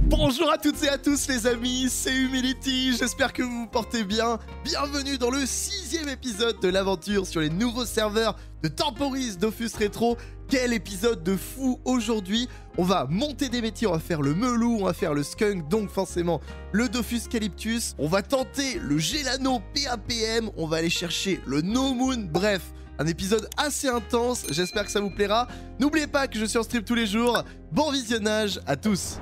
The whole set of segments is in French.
Bonjour à toutes et à tous les amis, c'est Humility, j'espère que vous vous portez bien. Bienvenue dans le 6e épisode de l'aventure sur les nouveaux serveurs de Temporis Dofus Retro. Quel épisode de fou aujourd'hui. On va monter des métiers, on va faire le Melou, on va faire le Skunk, donc forcément le Dofus Calyptus. On va tenter le Gelano PAPM, on va aller chercher le No Moon, bref. Un épisode assez intense, j'espère que ça vous plaira. N'oubliez pas que je suis en stream tous les jours. Bon visionnage à tous.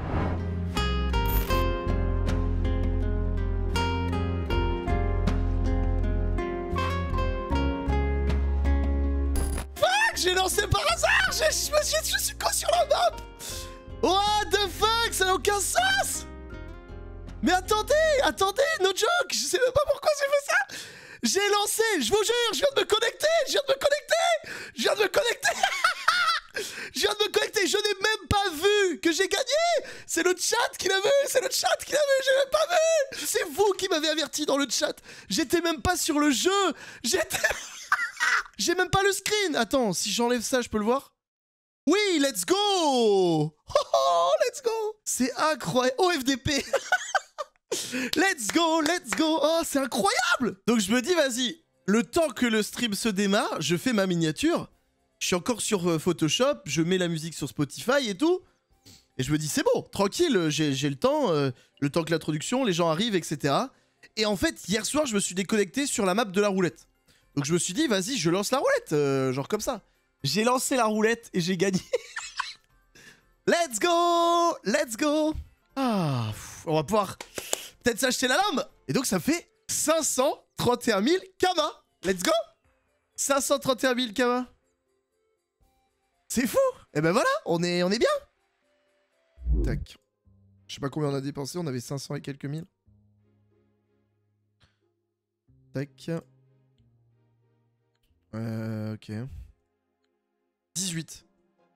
J'ai lancé par hasard. Je suis quoi sur la map? What the fuck? Ça n'a aucun sens. Mais attendez, no joke. Je sais même pas pourquoi j'ai fait ça. J'ai lancé, je vous jure, je viens de me connecter. Je viens de me connecter, je n'ai même pas vu que j'ai gagné. C'est le chat qui l'a vu, j'ai même pas vu. C'est vous qui m'avez averti dans le chat. J'étais même pas sur le jeu. J'ai même pas le screen. Attends, si j'enlève ça, je peux le voir? Oui, let's go. Oh, let's go. C'est incroyable. Oh, FDP. Let's go. Oh, c'est incroyable. Donc je me dis, vas-y, le temps que le stream se démarre, je fais ma miniature. Je suis encore sur Photoshop, je mets la musique sur Spotify et tout. Et je me dis, c'est bon, tranquille, j'ai le temps que l'introduction, les gens arrivent, etc. Et en fait, hier soir, je me suis déconnecté sur la map de la roulette. Donc je me suis dit, vas-y, je lance la roulette, genre comme ça. J'ai lancé la roulette et j'ai gagné. Let's go. Ah, on va pouvoir peut-être s'acheter la lame. Et donc ça fait 531 000 Kama. Let's go. 531 000 Kama. C'est fou. Et ben voilà, on est bien. Tac. Je sais pas combien on a dépensé, on avait 500 et quelques mille. Tac. Ok. 18.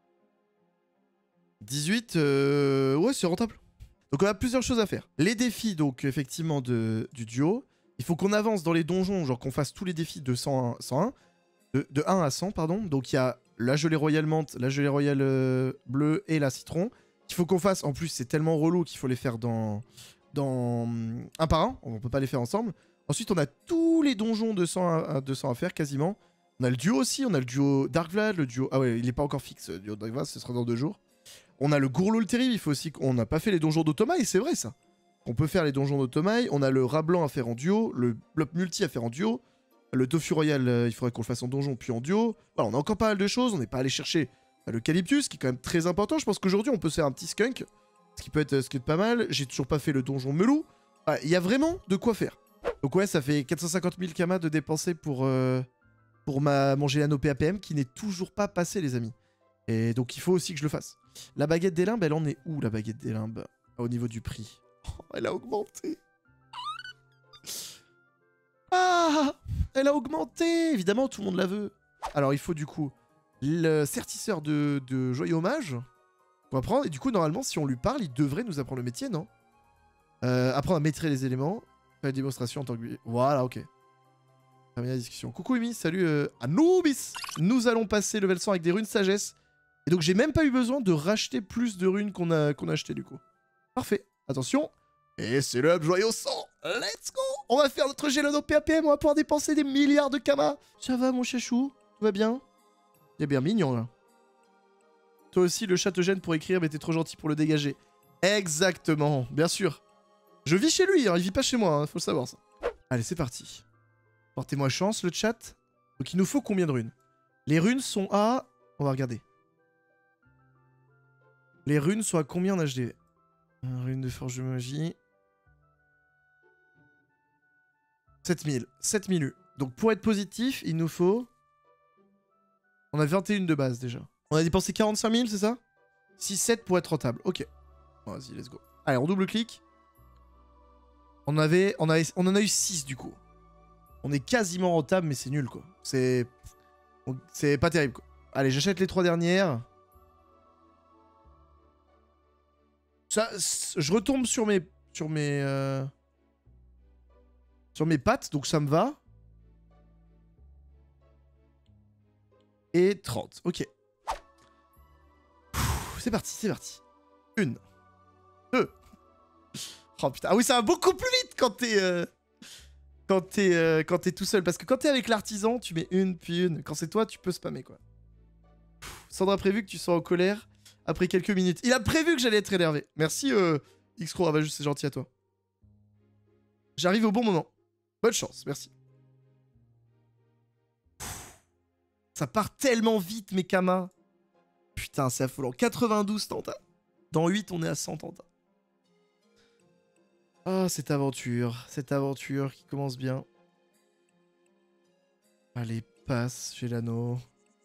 18, ouais, c'est rentable. Donc on a plusieurs choses à faire. Les défis, donc effectivement, du duo. Il faut qu'on avance dans les donjons, genre qu'on fasse tous les défis de 101, de 1 à 100, pardon. Donc il y a la gelée royale menthe, la gelée royale bleue et la citron. Il faut qu'on fasse, en plus c'est tellement relou qu'il faut les faire dans un par un. On peut pas les faire ensemble. Ensuite on a tous les donjons de 100 à 200 à faire quasiment. On a le duo aussi, on a le duo Dark Vlad, le duo... Ah ouais, il est pas encore fixe, le duo Dark Vlad, ce sera dans 2 jours. On a le Gourlou le Terrible, il faut aussi qu'on n'a pas fait les donjons d'Automail, c'est vrai ça. On peut faire les donjons d'Automail, on a le rat blanc à faire en duo, le bloc multi à faire en duo, le Tofu Royal, il faudrait qu'on le fasse en donjon puis en duo. Voilà, on a encore pas mal de choses, on n'est pas allé chercher le Calyptus, qui est quand même très important. Je pense qu'aujourd'hui on peut se faire un petit skunk, ce qui peut être pas mal. J'ai toujours pas fait le donjon Melou. Il y a vraiment de quoi faire. Donc ouais, ça fait 450 000 Kama de dépenser pour mon Gelano PAPM qui n'est toujours pas passé, les amis. Et donc il faut aussi que je le fasse. La baguette des limbes, elle en est où, la baguette des limbes? Au niveau du prix. Oh, elle a augmenté. Ah, elle a augmenté. Évidemment, tout le monde la veut. Alors il faut du coup le certisseur de joyeux hommage. On va prendre. Et du coup, normalement, si on lui parle, il devrait nous apprendre le métier, non? Apprendre à maîtriser les éléments. Faire une démonstration en tant que... Voilà, ok. Terminer la discussion. Coucou Amy, salut Anubis. Nous allons passer level 100 avec des runes sagesse. Et donc j'ai même pas eu besoin de racheter plus de runes qu'on a acheté du coup. Parfait. Attention. Et c'est le joyau sang. Let's go. On va faire notre Gelano PAPM, on va pouvoir dépenser des milliards de Kama. Ça va mon chachou? Tout va bien? Il est bien mignon là. Toi aussi le chat te gêne pour écrire mais t'es trop gentil pour le dégager. Exactement, bien sûr. Je vis chez lui, hein, il vit pas chez moi, hein, faut le savoir ça. Allez c'est parti. Portez-moi chance, le chat. Donc, il nous faut combien de runes? Les runes sont à... On va regarder. Les runes sont à combien en HD? Rune de forge de magie. 7000. 7000 U. Donc, pour être positif, il nous faut... On a 21 de base, déjà. On a dépensé 45 000, c'est ça? 6-7 pour être rentable. Ok. Bon, vas-y, let's go. Allez, on double-clique. On en a eu 6, du coup. On est quasiment rentable, mais c'est nul, quoi. C'est pas terrible, quoi. Allez, j'achète les 3 dernières. Ça, je retombe sur mes pattes, donc ça me va. Et 30, ok. C'est parti, c'est parti. 1, 2, Oh putain, ah oui, ça va beaucoup plus vite quand t'es... quand t'es tout seul. Parce que quand t'es avec l'artisan, tu mets une, puis une. Quand c'est toi, tu peux spammer, quoi. Sandra a prévu que tu sois en colère après quelques minutes. Il a prévu que j'allais être énervé. Merci, X-Crow. Ah bah, c'est gentil à toi. J'arrive au bon moment. Bonne chance, merci. Ça part tellement vite, mes kamas. Putain, c'est affolant. 92 tenta. Dans 8, on est à 100 tenta. Ah, cette aventure qui commence bien. Allez, passe, Gélano.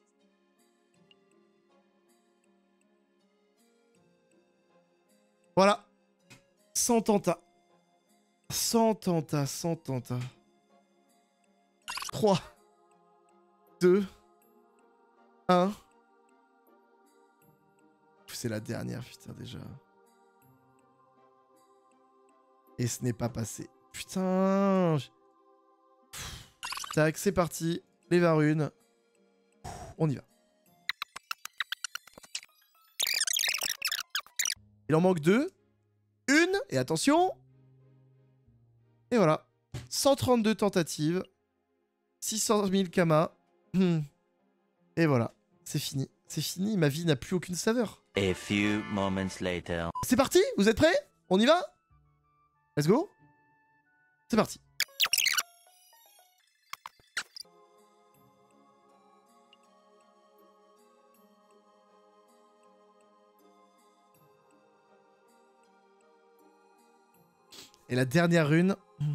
Voilà. 100 tenta. 100 tenta, 100 tenta. 3, 2, 1. C'est la dernière, putain, déjà. Et ce n'est pas passé. Putain. Tac, c'est parti. Les 20 runes. On y va. Il en manque 2. Une. Et attention. Et voilà. 132 tentatives. 600 000 kamas. Et voilà. C'est fini. C'est fini. Ma vie n'a plus aucune saveur. A few moments later. C'est parti? Vous êtes prêts? On y va? Let's go. C'est parti. Et la dernière rune.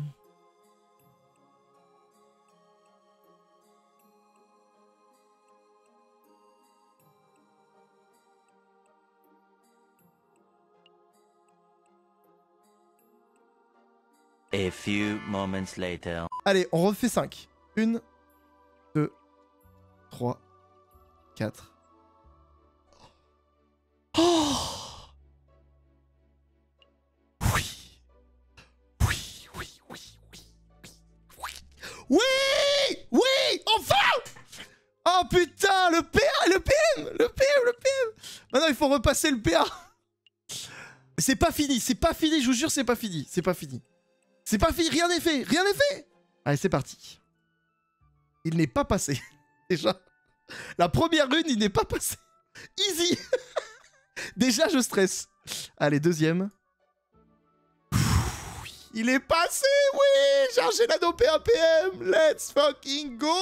A few moments later. Allez, on refait 5. 1, 2, 3, 4. Oh! Oui! Oui, oui, oui, oui, oui. Oui! Oui! Enfin! Oh putain, le PA, le PM! Le PM, le PM! Maintenant, il faut repasser le PA. C'est pas fini, je vous jure, c'est pas fini. C'est pas fini. C'est pas fini, rien n'est fait, rien n'est fait. Allez, c'est parti. Il n'est pas passé. Déjà. La première rune, il n'est pas passé. Easy. Déjà, je stresse. Allez, deuxième. Il est passé, oui. J'ai un Gélano PAPM. Let's fucking go.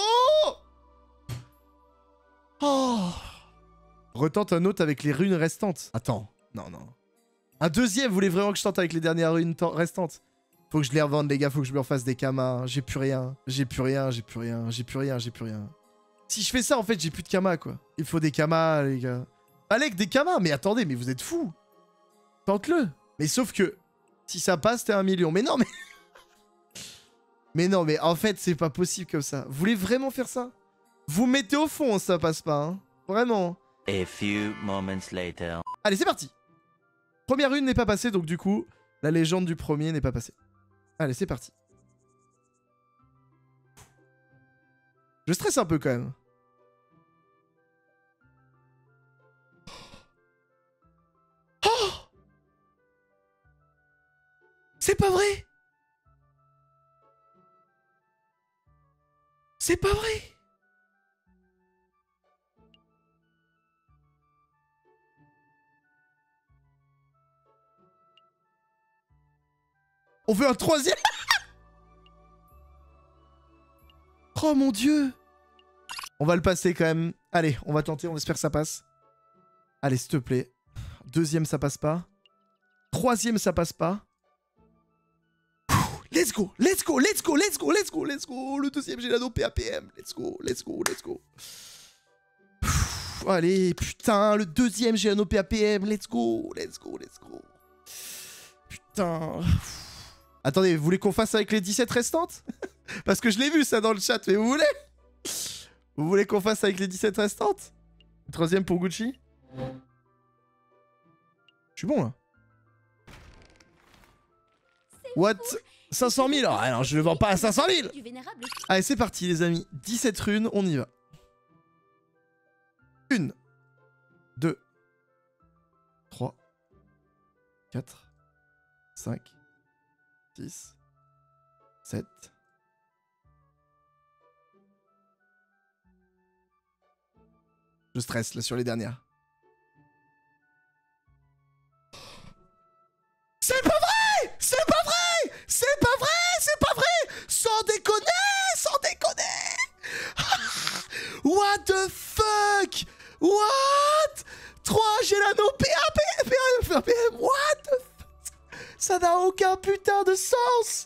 Oh. Retente un autre avec les runes restantes. Attends, non, non. Un deuxième, vous voulez vraiment que je tente avec les dernières runes restantes? Faut que je les revende, les gars, faut que je me refasse des kamas. J'ai plus rien. J'ai plus rien, j'ai plus rien, j'ai plus rien, j'ai plus rien. Si je fais ça, en fait, j'ai plus de kamas, quoi. Il faut des kamas, les gars. Alec, des kamas? Mais attendez, mais vous êtes fous. Tente-le. Mais sauf que, si ça passe, t'es 1 million. Mais non, mais... mais non, mais en fait, c'est pas possible comme ça. Vous voulez vraiment faire ça? Vous mettez au fond, ça passe pas, hein. Vraiment. A few moments later. Allez, c'est parti. Première rune n'est pas passée, donc du coup, la légende du premier n'est pas passée. Allez, c'est parti. Je stresse un peu quand même. Oh! C'est pas vrai! C'est pas vrai! On veut un troisième? Oh mon dieu! On va le passer quand même. Allez, on va tenter, on espère que ça passe. Allez, s'il te plaît. Deuxième, ça passe pas. Troisième, ça passe pas. Let's go, let's go, let's go, let's go, let's go, let's go. Le deuxième Gélano PAPM. Let's go, let's go, let's go. Allez, putain, le deuxième Gélano PAPM. Let's go, let's go, let's go. Putain. Attendez, vous voulez qu'on fasse avec les 17 restantes? Parce que je l'ai vu ça dans le chat, mais vous voulez? Vous voulez qu'on fasse avec les 17 restantes? Troisième pour Gucci? Je suis bon là. What? 500 000? Ah non, je le vends pas à 500 000. Allez, c'est parti les amis. 17 runes, on y va. 1, 2, 3, 4, 5, 6, 7. Je stresse là sur les dernières. C'est pas vrai! C'est pas vrai! C'est pas vrai! C'est pas vrai! Sans déconner! Sans déconner! What the fuck? What? 3 Gélano PAPM, what the fuck? Ça n'a aucun putain de sens!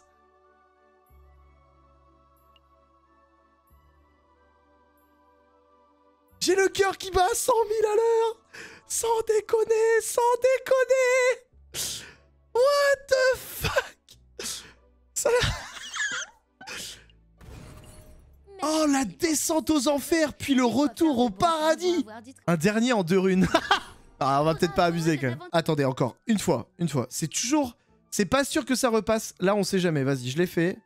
J'ai le cœur qui bat à 100 000 à l'heure! Sans déconner! Sans déconner! What the fuck? Ça... Oh, la descente aux enfers, puis le retour au paradis! Un dernier en 2 runes. Ah, on va peut-être pas abuser quand même. Attendez, encore. Une fois. C'est toujours... C'est pas sûr que ça repasse. Là, on sait jamais. Vas-y, je l'ai fait.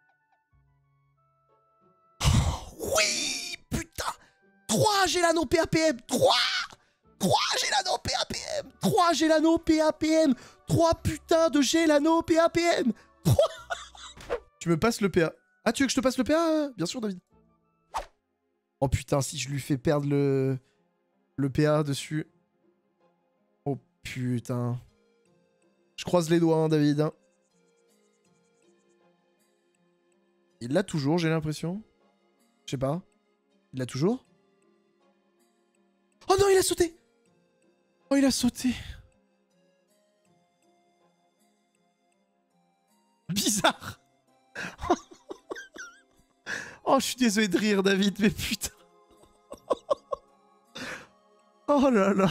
Oh, oui! Putain! 3 Gélano PAPM! 3 Gélano PAPM! 3 Gélano PAPM! 3 putains de Gélano PAPM! 3... Tu me passes le PA. Ah, tu veux que je te passe le PA? Bien sûr, David. Oh putain, si je lui fais perdre le PA dessus. Oh putain. Je croise les doigts, hein, David. Hein. Il l'a toujours, j'ai l'impression. Je sais pas. Il l'a toujours? Oh non, il a sauté! Oh, il a sauté. Bizarre. Oh, je suis désolé de rire, David, mais putain. Oh là là.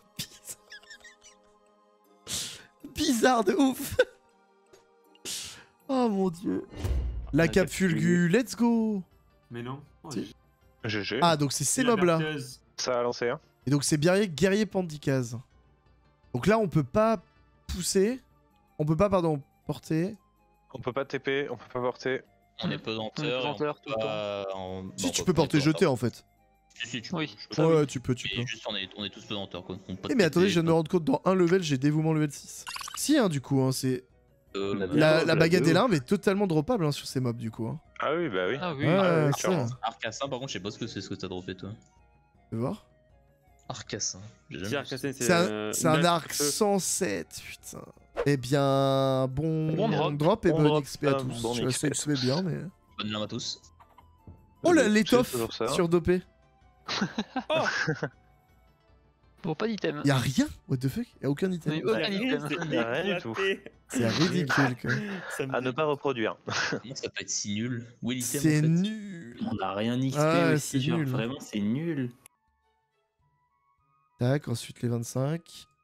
Bizarre de ouf. Oh mon dieu. La cape fulgu, let's go. Mais non. GG. Ah, donc c'est ces mobs-là. Ça a lancé, hein. Et donc c'est guerrier Pandikaz. Donc là, on peut pas pousser. On peut pas, pardon, porter. On peut pas TP, on peut pas porter. On est pesanteur, tout le temps. Si, tu peux porter jeter en fait. Si, tu Oui. peux. Ouais, tu peux. Juste, on est tous pesanteurs. Eh mais attendez, je viens de me rendre compte, dans un level, j'ai dévouement level 6. Si, hein, du coup, hein, c'est... La baguette des limbes est totalement droppable hein, sur ces mobs, du coup. Hein. Ah oui, bah oui. Ah oui. Ouais, c'est clairement. Arcassin, par contre, je sais pas ce que c'est ce que t'as droppé, toi. Tu veux voir? Arcassin. J'ai Si, jamais vu. Arcassin, C'est un arc 107, putain. Eh bien, bon drop et Bon bonne drop, XP à tous. bon Je sais XP. que bien, mais... Bonne lame à tous. Oh, l'étoffe toujours ça. sur dopé. Bon, pas d'item. Y'a rien? What the fuck? Y'a aucun item. Oui, aucun item. Rien du tout. C'est ridicule, quoi. À ne pas reproduire. Comment ça peut être si nul? Où est l'item C'est en fait nul. On a rien XP Ah, aussi, c'est genre nul. vraiment c'est nul. Tac, ensuite les 25.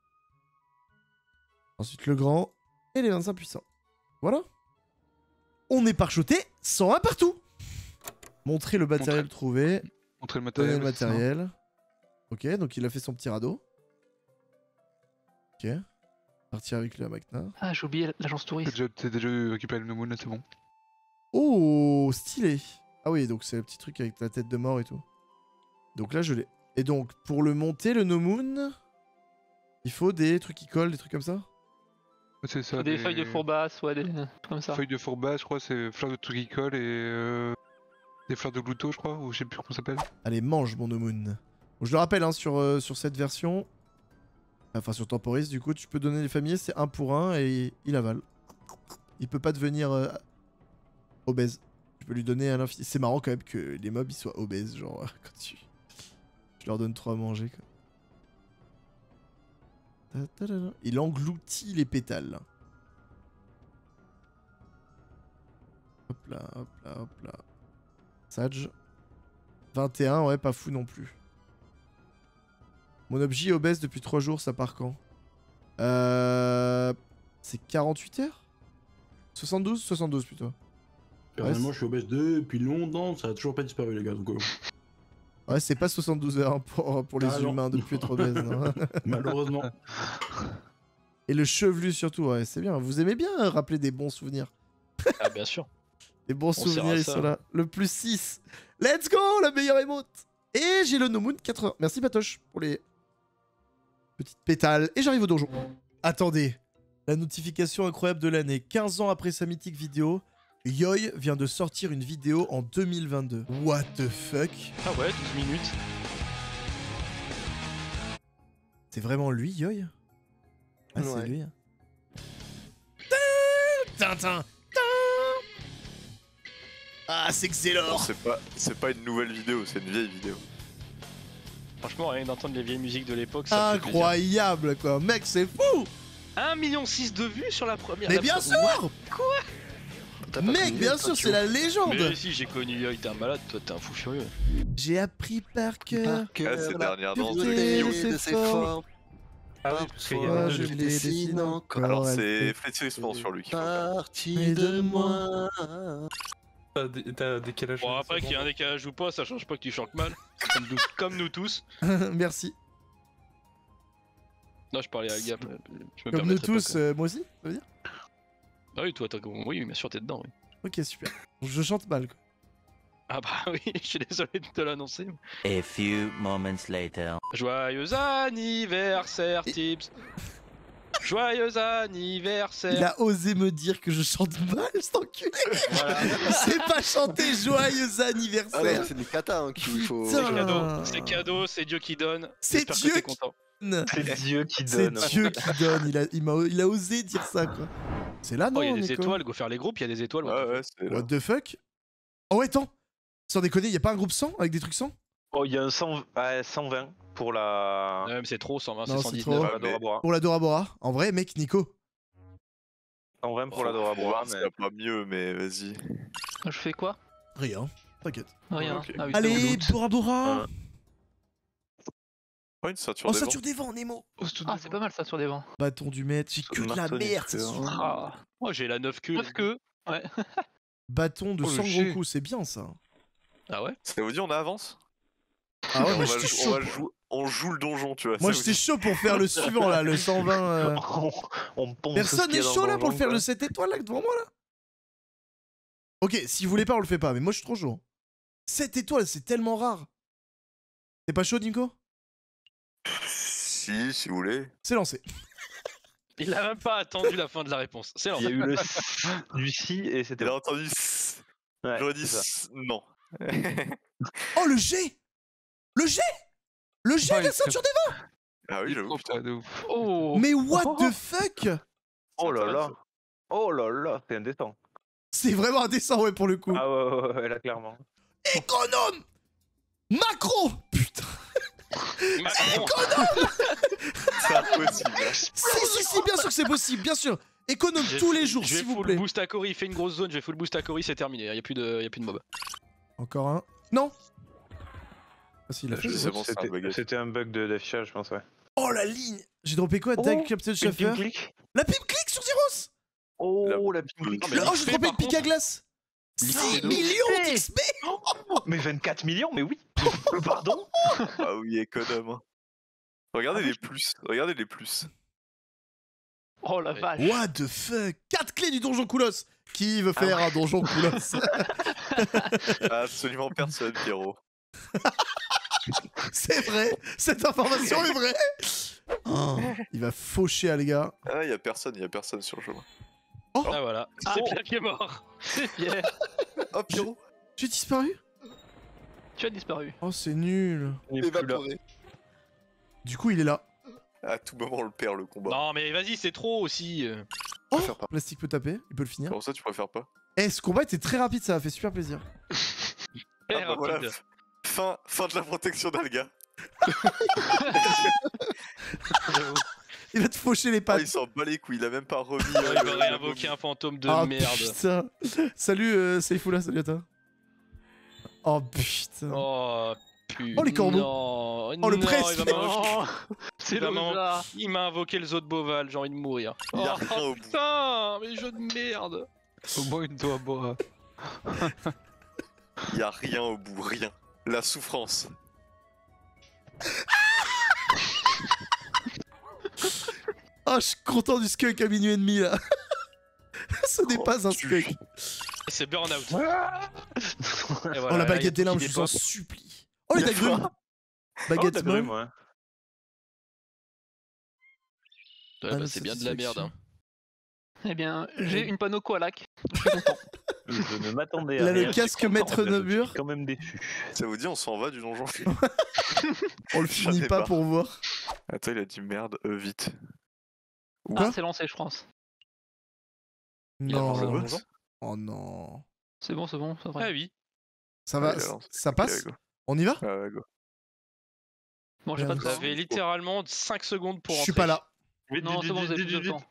Ensuite le grand. Et les 25 puissants. Voilà. On est parchoté 101 partout. Montrer le matériel trouvé. Montrer le Donner matériel. le matériel. Ok, donc il a fait son petit radeau. Ok. Partir avec le Magna. Ah, j'ai oublié l'agence touriste. T'as déjà récupéré le Nomoon, là, c'est bon. Oh, stylé. Ah oui, donc c'est le petit truc avec la tête de mort et tout. Donc là, je l'ai. Et donc, pour le monter, le No Moon, il faut des trucs qui collent, des trucs comme ça? Ouais, c'est ça. Des feuilles de fourbasse, ouais, des trucs comme ça. Feuilles de fourbasse, je crois, c'est fleurs de tricicole et des fleurs de glouto, je crois, ou je sais plus comment ça s'appelle. Allez, mange mon No Moon. Bon, je le rappelle, hein, sur cette version, enfin sur Temporis, du coup, tu peux donner les familles, c'est 1 pour 1 et il avale. Il peut pas devenir obèse. Tu peux lui donner à l'infini. C'est marrant quand même que les mobs ils soient obèses, genre quand tu leur donnes trop à manger. Quoi. Il engloutit les pétales. Hop là, hop là, hop là. Sage. 21, ouais, pas fou non plus. Mon objet est obèse depuis 3 jours, ça part quand? C'est 48 heures? 72? 72 plutôt. Personnellement, Ouais, je suis obèse depuis longtemps, ça a toujours pas disparu, les gars. Donc, Ouais, c'est pas 72 heures hein, pour les Ah non. humains de plus être obèse. Non. malheureusement. Et le chevelu surtout, ouais, c'est bien. Vous aimez bien rappeler des bons souvenirs. Ah, bien sûr. Les bons sert souvenirs, à ils ça. sont là. Le plus 6. Let's go, la meilleure émote. Et j'ai le No Moon 80. Merci Patoche pour les petites pétales. Et j'arrive au donjon. Attendez. La notification incroyable de l'année. 15 ans après sa mythique vidéo, Yoy vient de sortir une vidéo en 2022. What the fuck? Ah ouais, 12 minutes. C'est vraiment lui, Yoy? Ah, c'est Ouais. lui. Tintin. Ah, c'est Non, excellent. c'est pas une nouvelle vidéo, c'est une vieille vidéo. Franchement, rien d'entendre les vieilles musiques de l'époque, ça me fait plaisir. Incroyable, quoi. Mec, c'est fou. 1,6 million de vues sur la première. Mais la bien première- sûr. T'as pas Mec, connu, bien toi, sûr, tu c'est la Mais légende. si, j'ai connu Yoy, t'es un malade, toi t'es un fou furieux. J'ai appris par cœur. Ah, ces dernières danses de pureté Guillaume. de ses formes. Ah oui, parce qu'il y a Moi, deux je de- les dessine encore. Alors elles c'est fait flétrissement sur lui qu'il faut. Partie de moi. T'as décalage. Bon, après qu'il y ait un décalage ou pas, ça change pas que tu chantes mal. Comme nous tous. Merci. Non, je parlais à Gap. Je me Comme nous permettrais pas, tous, quoi. moi aussi, ça veut dire? Ah oui, toi, oui, bien sûr, t'es dedans, oui. Ok, super. Je chante mal, quoi. Ah bah oui, je suis désolé de te l'annoncer. A few moments later. Joyeux anniversaire, Tips. Joyeux anniversaire. Il a osé me dire que je chante mal, cet enculé. Voilà. Il sait pas chanter joyeux Ah anniversaire. non, c'est des katas hein, qu'il faut. Putain. C'est cadeau, c'est cadeau, c'est Dieu qui donne. C'est J'espère que Dieu t'es qui- content. C'est Dieu qui C'est donne. Dieu qui donne. Il a osé dire ça, quoi. C'est là, non, Oh, il y a des Nico étoiles, go faire les groupes, il y a des étoiles. what the Ouais, fuck. ouais, c'est là. What the fuck? Oh, ouais, attends. Sans déconner, y a pas un groupe 100 avec des trucs 100? Oh, il y a un 120 pour la. Ouais, mais c'est trop, 120, c'est Non, c'est 119. trop. Pour la Dora Bora. Pour la Dora Bora. En vrai, mec, Nico. 120 pour la On Dora va Bora, voir s'il y mais. a pas mieux, mais vas-y. Je fais quoi? Rien. T'inquiète. Rien. Ok. Ah oui, Allez, c'est Bora Bora. Oh, une ceinture Oh, des ceinture des vents, Nemo. Ah, c'est pas mal ça sur des vents. Bâton du maître. J'ai que de la Marteau merde. des c'est fleurs. sûr. Ah. Moi, j'ai la 9 queues. 9 queues. Ouais. Bâton de Oh, le Sangoku, c'est bien ça. Ah ouais? Ça vous dit on avance? Ah ouais, on, moi va j'étais jou- chaud. on joue le donjon, tu vois. Moi ça vous j'étais chaud pour faire le suivant là, le 120. On ponce Personne ce qu'il y n'est a dans chaud là le pour le donjon, faire quoi. le 7 étoiles là devant moi là. Ok, si vous voulez pas, on le fait pas, mais moi je suis trop chaud. 7 étoiles, c'est tellement rare. T'es pas chaud, Nico? Si vous voulez. C'est lancé. Il a même pas attendu la fin de la réponse. C'est Il y a lancé. eu le du si et c'était. Il a entendu. Sss. Ouais, J'aurais dit c'est ça. sss, non. Oh le G. Le G. Le G de la ceinture des Ah oui, j'avoue, Trop putain. pas de ouf. Oh! vents. Mais what the fuck? Oh là là. Oh là là, c'est indécent. C'est vraiment indécent, ouais, pour le coup. Ah ouais, là clairement. Économe. Macro. Putain. Macron. C'est impossible. Si, bien sûr que c'est possible, bien sûr. Économe J'ai tous full- les jours, je vais s'il vous full plaît. boost à Cory, il fait une grosse zone, je vais full boost à Cory, c'est terminé, y a plus de mob. Encore un. Non. Ah si, il a fait. C'est bon, c'est un bug. C'était un bug d'affichage, je pense, ouais. Oh la ligne. J'ai droppé quoi? Dag Captain Une Shaffer. clic. La pim click sur Zeros. Oh, la clic. mais Oh, il j'ai fait, droppé par une pique à contre. glace. Il 6 fait de millions d'XP. Mais 24 millions, mais oui. Pardon. Ah oui, économe. Regardez les plus. Regardez les plus. Oh la Ouais. vache. What the fuck? 4 clés du donjon Koulos. Qui veut faire un donjon Koulos? Absolument personne, Pierrot. C'est vrai. Cette information est vraie. Oh, il va faucher, les gars. Ah, y a personne sur le chemin. Ah voilà, c'est Pierre qui est mort. C'est Pierre. Oh, Pierrot. J'ai disparu. Tu as disparu. Oh, c'est nul. Il est plus là. Évaporé. Du coup, il est là. À tout moment, on le perd, le combat. Non mais vas-y, c'est trop aussi. Oh, préfère pas. Plastique peut taper. Il peut le finir. Comment ça, tu préfères pas? Eh, ce combat était très rapide, ça m'a fait super plaisir. Très Ah bah voilà. rapide. Fin de la protection d'Alga. Il va te faucher les Oh, pattes. il s'en bat les couilles, il a même pas remis. Il va réinvoquer un fantôme de Ah, merde. putain. Salut, Seifoula, salut à toi. Oh putain. Oh putain. Oh, les corbeaux. Non. Oh, le non, presse. il va m'invoquer- Oh, c'est il va le m'en- hasard. Il m'a invoqué le zoo de Beauval, j'ai envie de mourir. Il y a Oh, rien au bout. putain, mais jeu de merde. Au moins une doigt bois. Il y a rien au bout, rien. La souffrance. Ah, je suis content du skunk à minuit et demi là. Ce n'est Oh, pas un tu- skunk. C'est burn-out. Et Oh, voilà, la là, baguette il y des a limbes, tout je qui vous en dépose. supplie. Oh, les dagrumes. Baguette Oh, molle. moi. Ouais, Ah, bah, mais c'est ça, bien de la merde. Hein. Eh bien, j'ai une panneau Koalak. Je suis content. Je ne m'attendais Là, à rien. le casque Maître Je Nobur. suis quand même déçu. Ça vous dit, on s'en va du donjon? On le J'en finit ai pas marre. pour voir. Attends, il a dit merde, vite. Ah, c'est lancé, je pense. Il a lancé le Non. donjon. Oh non. C'est bon, c'est Ah vrai. oui. Ça va, il a lancé. ça Ok, passe? go. On y va? Ouais, go. Bon, j'ai pas de Vous temps. avez littéralement 5 secondes pour Je rentrer. suis pas là. Non, c'est bon, vous avez plus de temps.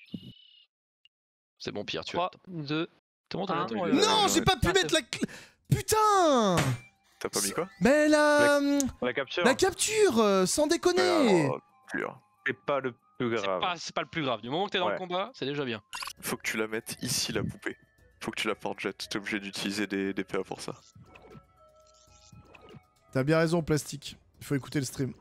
C'est bon, Pierre, tu as 3, 2, C'est bon, t'as un. le temps. Ouais, Non, j'ai ouais. pas pu Ah, mettre la clé. Putain! T'as pas mis quoi? Mais La capture, la capture, sans déconner. Alors, pur. c'est pas le plus grave. C'est pas le plus grave. Du moment que t'es dans le Ouais. combat, c'est déjà bien. Faut que tu la mettes ici, la poupée. Faut que tu la portes jet. T'es obligé d'utiliser des PA pour ça. T'as bien raison, plastique. Il faut écouter le stream.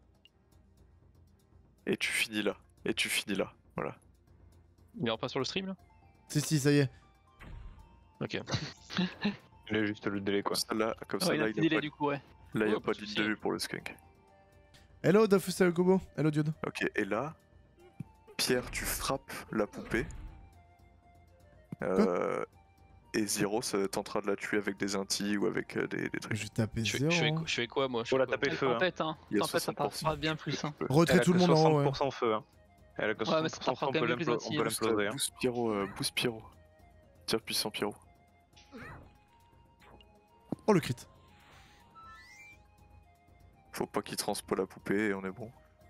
Et tu finis là. Et tu finis là. Voilà. Il est pas sur le stream là? Si, ça y est. Ok. Il a juste le délai quoi. Comme ça, Ouais, il a là, un petit il y a délai pas, du coup, ouais. là, il y a Oh, pas pas de d'île souci. de vue pour le skunk. Hello, Dafus Kobo. Hello, Dude. Ok, et là, Pierre, tu frappes la poupée. Et Zero, ça tentera de la tuer avec des intis ou avec des trucs. Je vais taper Je 0. fais quoi moi? Je Faut fais la quoi taper feu. Hein. Tempête, hein. Il y a Tempête, ça 60%. passera bien plus. Hein. Retrait tout le monde en haut, ouais. 60% feu. Hein. Elle a que Ouais, mais ça 60%, fera on quand peut même plus l'imploser. aussi, On peut hein. l'imploser. Hein. Boost Pyro. Tire puissant Pyro. Oh, le crit. Faut pas qu'il transpo la poupée et on est bon.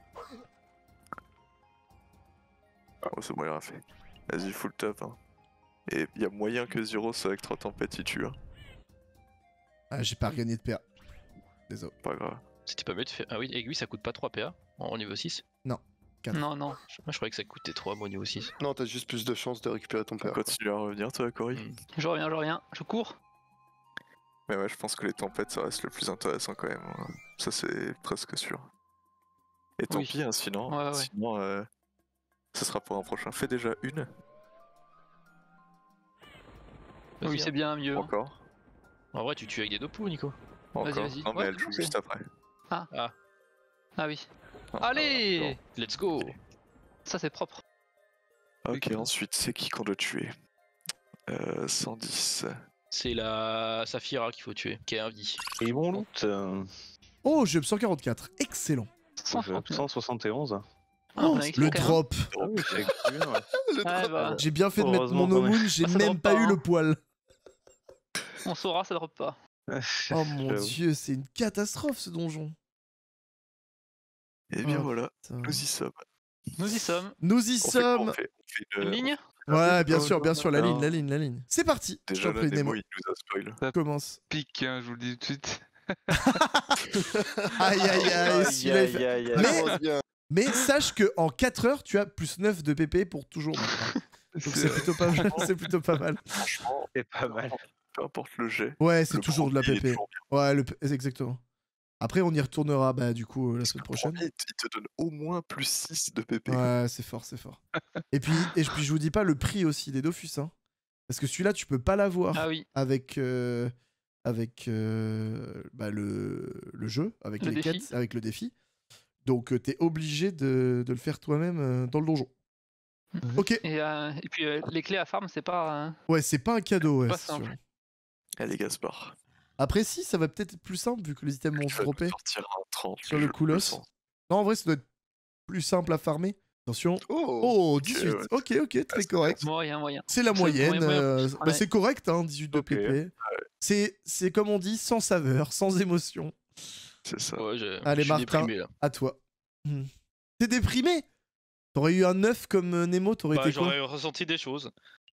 Oh, c'est bon, il aura fait. Vas-y, full top. Hein. Et y a moyen que Zero soit avec 3 tempêtes, il tue. Hein. Ah, j'ai pas regagné de PA. Désolé. Pas grave. C'était pas mieux de faire. Ah oui, aiguille ça coûte pas 3 PA en niveau 6. Quatre. Non, non. Moi je croyais que ça coûtait 3 moi au niveau 6. Non, t'as juste plus de chances de récupérer ton père. quoi. Continue à revenir, toi, Cory. Je reviens. Je cours. Mais ouais, je pense que les tempêtes, ça reste le plus intéressant quand même. Hein. Ça, c'est presque sûr. Et tant Oui. pis, hein, sinon, Ouais, ouais. sinon ce sera pour un prochain. Fais déjà une. Oui, c'est bien mieux. hein. Encore. En vrai, tu tues avec des dopous, Nico. Encore. vas-y. Non, mais Ouais, elle joue c'est- juste après. Ah oui. Non, Allez! Let's go. Ça, c'est propre. Ok, ensuite, c'est qui qu'on doit tuer 110. C'est la Saphira qu'il faut tuer, qui est un vie. Et bon loot. Oh, j'ai 144. Excellent. 171. Ah, on Oh, a écrit le quand même. drop. Ah oui, c'est bien, ouais. Ouais, bah, J'ai bien fait de mettre Heureusement mon qu'on est- Omoon, j'ai Ça même drop pas pas, eu hein. le poil. on saura, ça drop pas. Oh mon J'avoue. dieu, c'est une catastrophe ce donjon. Et bien Oh, voilà, putain. nous y sommes. Nous y sommes. Nous y On fait quoi sommes. On fait Une ligne? Ouais, bien sûr, la Non. ligne. C'est parti. Je Déjà, t'en la prie, démo, Nemo. il nous a spoil. Commence. Pique, hein, je vous le dis tout de suite. Aïe, aïe, aïe. celui-là, il fait- aïe, aïe. Mais- Commence bien. Mais sache que en 4 heures, tu as plus 9 de PP pour toujours maintenant. Donc c'est plutôt pas mal. C'est plutôt pas mal. Franchement, C'est pas mal. peu importe le jet. Ouais, c'est le toujours de la premier, il est PP. toujours bien. Ouais, exactement. Après, on y retournera bah, du coup la semaine Le prochaine. premier, il te donne au moins plus 6 de PP. quoi. Ouais, c'est fort, c'est fort. et puis je vous dis pas le prix aussi des Dofus. Hein. Parce que celui-là, tu peux pas l'avoir Ah oui. avec, bah, le jeu, avec Le les défi. quêtes, avec le défi. Donc t'es obligé de le faire toi-même dans le donjon. Ok, Et puis les clés à farm, c'est pas. ouais, c'est pas un cadeau, ouais, Pas c'est simple. sûr. Allez, Gaspard. Après, si, ça va peut-être être plus simple vu que les items vont Tu se vas nous dropper sortir un 30. sur le je coolos. sens. Non, en vrai, ça doit être plus simple à farmer. Attention. Oh, Oh, ok, 18. ouais. Ok, très c'est correct. Moyen. C'est la C'est moyenne. moyen. Bah, Ouais. c'est correct, hein, 18 de Ok. PP. C'est comme on dit, sans saveur, sans émotion. C'est ça. Ouais, Allez, je suis Martin. déprimé là. À toi. T'es déprimé? T'aurais eu un 9 comme Nemo, t'aurais Bah, été quoi? j'aurais ressenti des choses.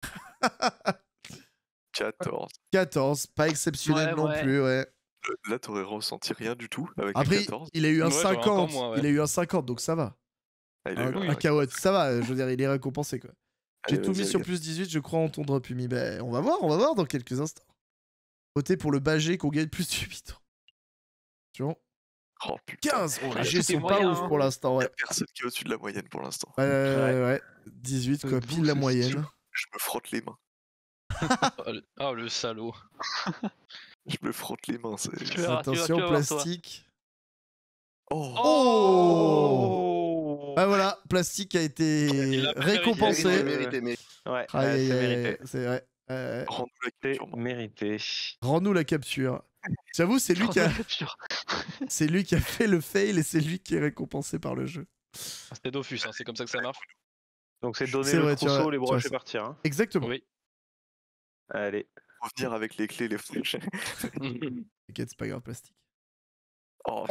14. 14, pas exceptionnel Ouais, non ouais. plus, ouais. Là, t'aurais ressenti rien du tout avec Après, le 14. il a eu un Ouais, j'aurais 50. encore moins, ouais. Il a eu un 50, donc ça va. Ah, il a eu Un un- carotte, ça va, je veux dire, il est récompensé quoi. J'ai Allez, tout vas-y, mis sur Agathe. plus 18, je crois, en ton drop Umi. Ben, on va voir dans quelques instants. Votez pour le Bagé qu'on gagne plus de 8 ans. Tu vois Oh putain. 15. Oh, Ah, les jets tout est sont pas moyen, ouf hein. pour l'instant, Il y ouais. a personne qui est au-dessus de la moyenne pour l'instant. Ouais. 18, quoi, pile la moyenne. Je me frotte les mains. Oh le salaud. Je me frotte les mains. C'est... Tu verras, Attention, tu vas voir, toi. plastique. Oh. Oh, Bah voilà, plastique a été Il l'a pas récompensé. mérité. mérité. Ouais, Aïe, c'est aïe, aïe, mérité. c'est vrai. Rends-nous la C'est capture. mérité. Rends-nous la capture. J'avoue, c'est lui qui a, c'est lui qui a fait le fail et c'est lui qui est récompensé par le jeu. C'était Dofus, hein, c'est comme ça que ça marche. Donc c'est donner C'est le vrai, tu trousseau, as- les tu as broches ça. et partir. Hein. Exactement. Oui. Allez. Revenir avec les clés, les flèches. T'inquiète, c'est pas grave, plastique. Oh,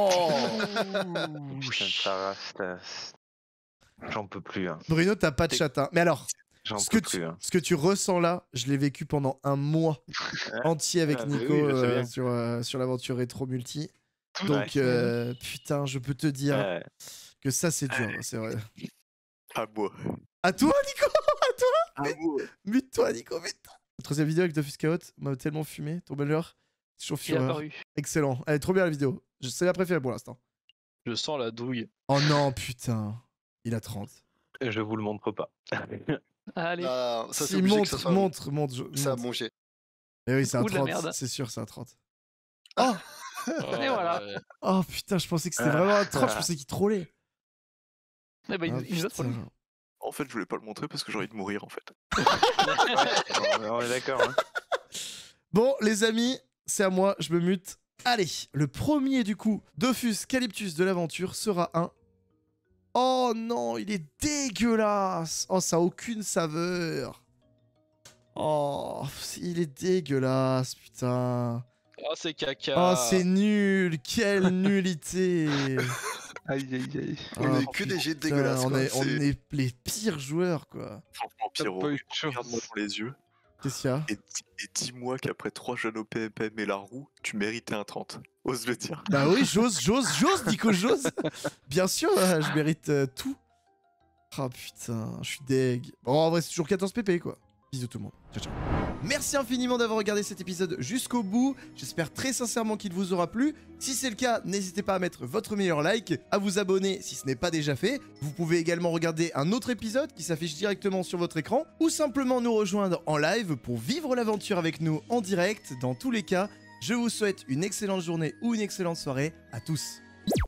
Putain, ça va, j'en peux plus. Hein. Bruno, t'as pas de chat, hein. Mais alors, J'en ce que, peux plus. Hein. ce que tu ressens là, je l'ai vécu pendant un mois entier avec Ah, mais Nico oui, je sais bien. sur l'aventure rétro multi. Ouais. Donc, putain, je peux te dire Ouais. que ça, c'est dur, c'est vrai. à moi. À toi, Nico. À moi. Mute-toi, Nico, mute-toi. La troisième vidéo avec Dofus Chaos m'a tellement fumé. Ton bonheur. Toujours Il est fureur. apparu. Excellent. Elle est trop bien la vidéo. C'est la préférée pour l'instant. Je sens la douille. Oh non, putain. Il a 30. Je vous le montre pas. Allez. Ah, ça, c'est Si, obligé que montre, ça soit montre. ça a montre. mangé. Eh oui, c'est un Ou de la 30. merde. C'est sûr, c'est un 30. Oh, Et voilà. ouais. Oh putain, je pensais que c'était vraiment un 30. Je pensais qu'il trollait. Eh ben, Ah, il nous a putain. trollé. En fait, je voulais pas le montrer parce que j'ai envie de mourir en fait. On est d'accord. Hein. Bon, les amis, c'est à moi. Je me mute. Allez, le premier du coup, Dofus Calyptus de l'aventure sera un. Oh non, il est dégueulasse. Oh, ça a aucune saveur. Oh, il est dégueulasse, putain. Oh, c'est caca. Oh, c'est nul. Quelle nullité. Aïe aïe aïe. On a eu Oh, que des jets putain, dégueulasses. on quoi. est C'est- les pires joueurs, quoi. Franchement, T'as Pierrot, pas eu de chance. regarde-moi dans les yeux Qu'est-ce qu'il y a? et dis-moi qu'après 3 jeunes au PMPM et la roue, tu méritais un 30. Ose le dire. Bah oui, j'ose, Nico, j'ose. Bien sûr, je mérite tout. Ah putain, je suis deg. Bon, en vrai, c'est toujours 14 pp, quoi. Bisous tout le monde. Ciao, ciao. Merci infiniment d'avoir regardé cet épisode jusqu'au bout. J'espère très sincèrement qu'il vous aura plu. Si c'est le cas, n'hésitez pas à mettre votre meilleur like, à vous abonner si ce n'est pas déjà fait. Vous pouvez également regarder un autre épisode qui s'affiche directement sur votre écran ou simplement nous rejoindre en live pour vivre l'aventure avec nous en direct. Dans tous les cas, je vous souhaite une excellente journée ou une excellente soirée à tous.